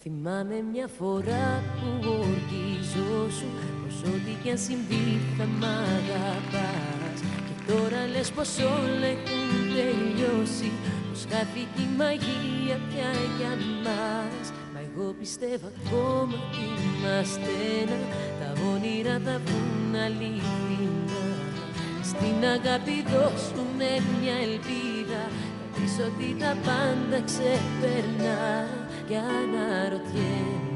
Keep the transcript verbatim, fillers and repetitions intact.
Θυμάμαι μια φορά που ορκίζωσου πως ό,τι κι αν συμβεί θα μ' αγαπάς. Και τώρα λες πως όλα έχουν τελειώσει, πως χάθηκε η μαγεία πια για μας. Μα εγώ πιστεύω ακόμα ότι είμαστε ένα, τα όνειρα θα βγουν αληθινά. Στην αγάπη δώσουνε μια ελπίδα, θα πεις ότι τα πάντα ξεπερνά. Κι αναρωτιέμαι